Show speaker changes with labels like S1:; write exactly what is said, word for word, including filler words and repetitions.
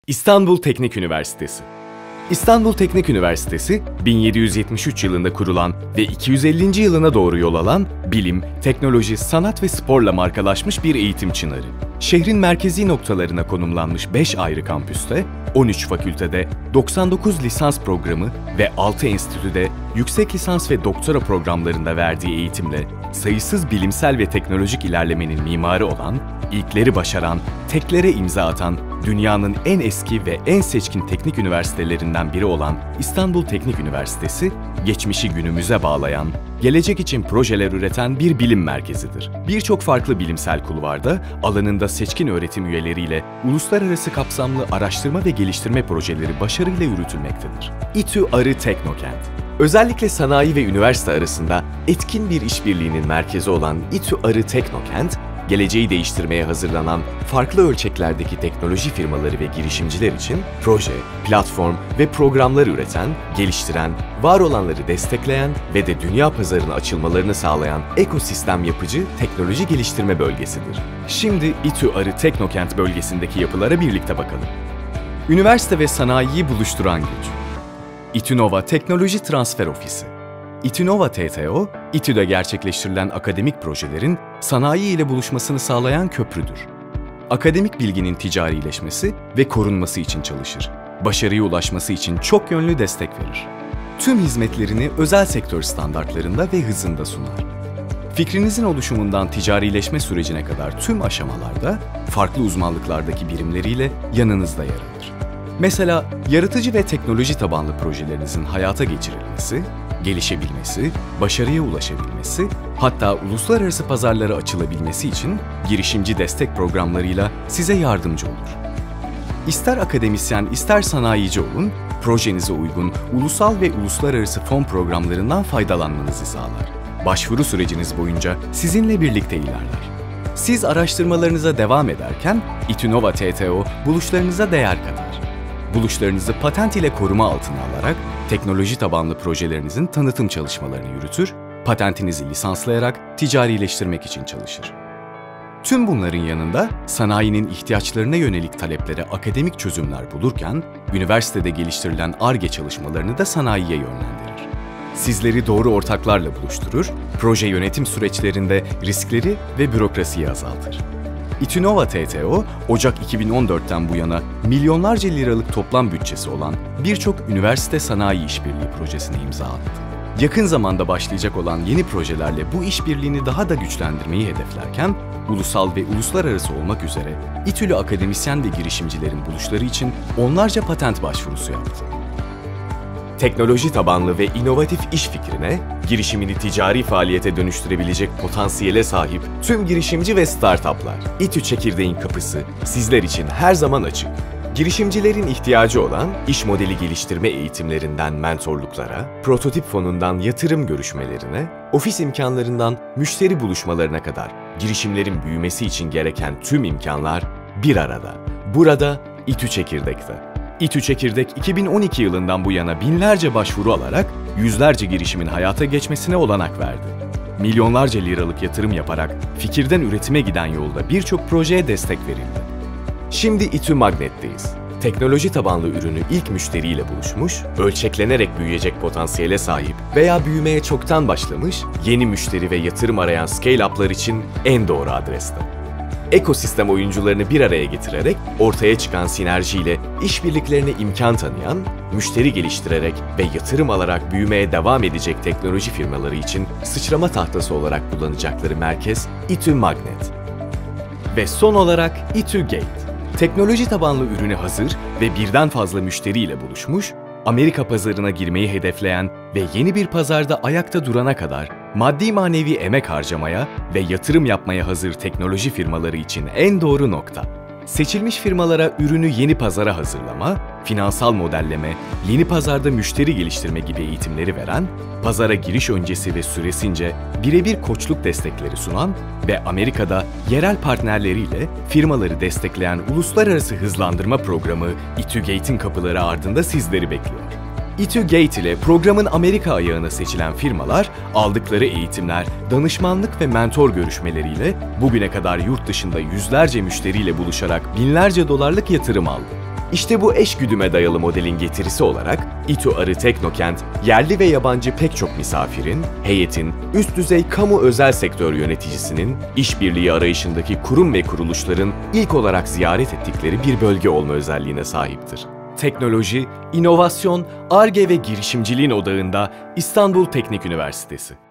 S1: İstanbul Teknik Üniversitesi. İstanbul Teknik Üniversitesi, bin yedi yüz yetmiş üç yılında kurulan ve iki yüz ellinci yılına doğru yol alan bilim, teknoloji, sanat ve sporla markalaşmış bir eğitim çınarı. Şehrin merkezi noktalarına konumlanmış beş ayrı kampüste, on üç fakültede, doksan dokuz lisans programı ve altı enstitüde yüksek lisans ve doktora programlarında verdiği eğitimle sayısız bilimsel ve teknolojik ilerlemenin mimarı olan, ilkleri başaran, teklere imza atan, dünyanın en eski ve en seçkin teknik üniversitelerinden biri olan İstanbul Teknik Üniversitesi, geçmişi günümüze bağlayan, gelecek için projeler üreten bir bilim merkezidir. Birçok farklı bilimsel kulvarda, alanında seçkin öğretim üyeleriyle uluslararası kapsamlı araştırma ve geliştirme projeleri başarıyla yürütülmektedir. İTÜ Arı Teknokent. Özellikle sanayi ve üniversite arasında etkin bir işbirliğinin merkezi olan İTÜ Arı Teknokent, geleceği değiştirmeye hazırlanan farklı ölçeklerdeki teknoloji firmaları ve girişimciler için proje, platform ve programlar üreten, geliştiren, var olanları destekleyen ve de dünya pazarına açılmalarını sağlayan ekosistem yapıcı teknoloji geliştirme bölgesidir. Şimdi İTÜ Arı Teknokent bölgesindeki yapılara birlikte bakalım. Üniversite ve sanayiyi buluşturan güç. İTÜNOVA Teknoloji Transfer Ofisi. İTÜNOVA T T O, İTÜ'de gerçekleştirilen akademik projelerin sanayi ile buluşmasını sağlayan köprüdür. Akademik bilginin ticarileşmesi ve korunması için çalışır. Başarıya ulaşması için çok yönlü destek verir. Tüm hizmetlerini özel sektör standartlarında ve hızında sunar. Fikrinizin oluşumundan ticarileşme sürecine kadar tüm aşamalarda farklı uzmanlıklardaki birimleriyle yanınızda yer alır. Mesela yaratıcı ve teknoloji tabanlı projelerinizin hayata geçirilmesi, gelişebilmesi, başarıya ulaşabilmesi, hatta uluslararası pazarlara açılabilmesi için girişimci destek programlarıyla size yardımcı olur. İster akademisyen, ister sanayici olun, projenize uygun ulusal ve uluslararası fon programlarından faydalanmanızı sağlar. Başvuru süreciniz boyunca sizinle birlikte ilerler. Siz araştırmalarınıza devam ederken İTÜNOVA T T O buluşlarınıza değer katar. Buluşlarınızı patent ile koruma altına alarak teknoloji tabanlı projelerinizin tanıtım çalışmalarını yürütür, patentinizi lisanslayarak ticarileştirmek için çalışır. Tüm bunların yanında sanayinin ihtiyaçlarına yönelik taleplere akademik çözümler bulurken, üniversitede geliştirilen Ar-Ge çalışmalarını da sanayiye yönlendirir. Sizleri doğru ortaklarla buluşturur, proje yönetim süreçlerinde riskleri ve bürokrasiyi azaltır. İTÜNOVA T T O, Ocak iki bin on dört'ten bu yana milyonlarca liralık toplam bütçesi olan birçok üniversite sanayi işbirliği projesine imza attı. Yakın zamanda başlayacak olan yeni projelerle bu işbirliğini daha da güçlendirmeyi hedeflerken, ulusal ve uluslararası olmak üzere İTÜ'lü akademisyen ve girişimcilerin buluşları için onlarca patent başvurusu yaptı. Teknoloji tabanlı ve inovatif iş fikrine, girişimini ticari faaliyete dönüştürebilecek potansiyele sahip tüm girişimci ve startuplar. İTÜ Çekirdeğin kapısı sizler için her zaman açık. Girişimcilerin ihtiyacı olan iş modeli geliştirme eğitimlerinden mentorluklara, prototip fonundan yatırım görüşmelerine, ofis imkanlarından müşteri buluşmalarına kadar girişimlerin büyümesi için gereken tüm imkanlar bir arada. Burada İTÜ Çekirdek'te. İTÜ Çekirdek iki bin on iki yılından bu yana binlerce başvuru alarak yüzlerce girişimin hayata geçmesine olanak verdi. Milyonlarca liralık yatırım yaparak fikirden üretime giden yolda birçok projeye destek verildi. Şimdi İTÜ Magnet'teyiz. Teknoloji tabanlı ürünü ilk müşteriyle buluşmuş, ölçeklenerek büyüyecek potansiyele sahip veya büyümeye çoktan başlamış, yeni müşteri ve yatırım arayan scale-up'lar için en doğru adreste. Ekosistem oyuncularını bir araya getirerek ortaya çıkan sinerjiyle işbirliklerine imkan tanıyan, müşteri geliştirerek ve yatırım alarak büyümeye devam edecek teknoloji firmaları için sıçrama tahtası olarak kullanacakları merkez İTÜ Magnet. Ve son olarak İTÜ Gate. Teknoloji tabanlı ürünü hazır ve birden fazla müşteriyle buluşmuş, Amerika pazarına girmeyi hedefleyen ve yeni bir pazarda ayakta durana kadar maddi manevi emek harcamaya ve yatırım yapmaya hazır teknoloji firmaları için en doğru nokta. Seçilmiş firmalara ürünü yeni pazara hazırlama, finansal modelleme, yeni pazarda müşteri geliştirme gibi eğitimleri veren, pazara giriş öncesi ve süresince birebir koçluk destekleri sunan ve Amerika'da yerel partnerleriyle firmaları destekleyen uluslararası hızlandırma programı İTÜ Gate'in kapıları ardında sizleri bekliyor. İTÜ Gate ile programın Amerika ayağına seçilen firmalar, aldıkları eğitimler, danışmanlık ve mentor görüşmeleriyle bugüne kadar yurt dışında yüzlerce müşteriyle buluşarak binlerce dolarlık yatırım aldı. İşte bu eş güdüme dayalı modelin getirisi olarak İTÜ Arı Teknokent, yerli ve yabancı pek çok misafirin, heyetin, üst düzey kamu özel sektör yöneticisinin, işbirliği arayışındaki kurum ve kuruluşların ilk olarak ziyaret ettikleri bir bölge olma özelliğine sahiptir. Teknoloji, inovasyon, Ar-Ge ve girişimciliğin odağında İstanbul Teknik Üniversitesi.